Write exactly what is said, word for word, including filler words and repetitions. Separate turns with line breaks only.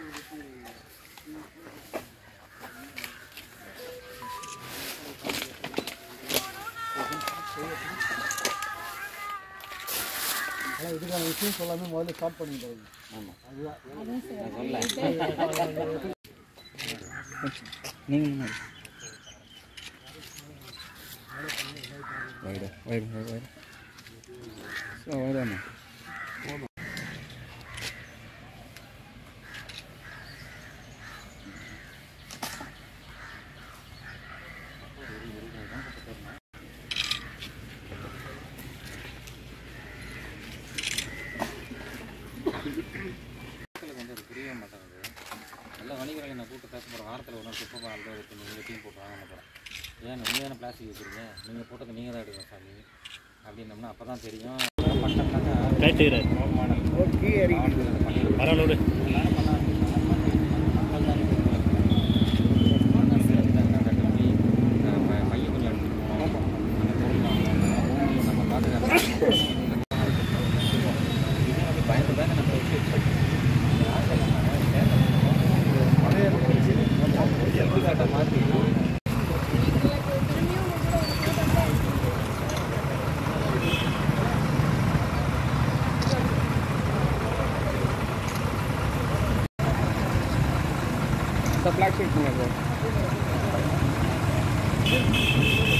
இதுக்கான விஷயம் சொல்லாமல் முதல்ல ஸ்டார்ட் பண்ணிட்டாங்க. ஆமாம், அதுதான் நீங்கள் வைடு வைடு வைடு வைடாண்ணா வந்து புரிய மாட்டேங்குது. நல்ல வணிகர்களை நான் கூப்பிட்டு பேச போகிறேன். வாரத்தில் ஒரு நாள் குப்பை பால் எடுத்து நீங்கள் டீம் போட்டு வாங்க போகிறேன். ஏன் நீங்கள் தானே பிளாஸ்டிக் வச்சுருங்க, நீங்கள் போட்டது நீங்கள் தான் எடுக்கணும் சாமி அப்படின்னோம்னா அப்போ தான் தெரியும். பரவாயில்ல பையன் கொஞ்சம் எடுத்துகிட்டு போகணும். அந்த பொருள் வாங்கணும், நம்ம பாதுகாப்பு பயந்து பயந்து நம்ம எடுத்துக்காட்ட மாற்றி பிளாக் ஷீட் பண்ணுங்க.